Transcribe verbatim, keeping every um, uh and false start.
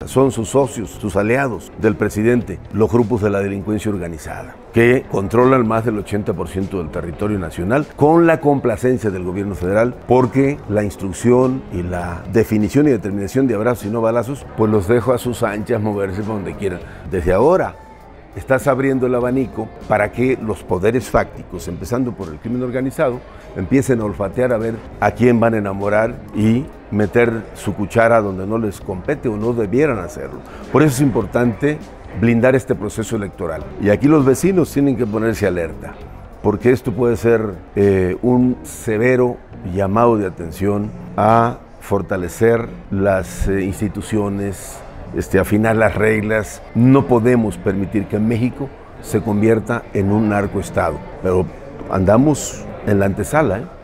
son sus socios, sus aliados del presidente, los grupos de la delincuencia organizada, que controlan más del ochenta por ciento del territorio nacional con la complacencia del gobierno federal, porque la instrucción y la definición y determinación de abrazos y no balazos, pues los dejo a sus anchas moverse por donde quieran. Desde ahora estás abriendo el abanico para que los poderes fácticos, empezando por el crimen organizado, empiecen a olfatear a ver a quién van a enamorar y meter su cuchara donde no les compete o no debieran hacerlo. Por eso es importante blindar este proceso electoral. Y aquí los vecinos tienen que ponerse alerta, porque esto puede ser eh, un severo llamado de atención a fortalecer las eh, instituciones, este, afinar las reglas. No podemos permitir que México se convierta en un narcoestado, pero andamos en la antesala, ¿eh?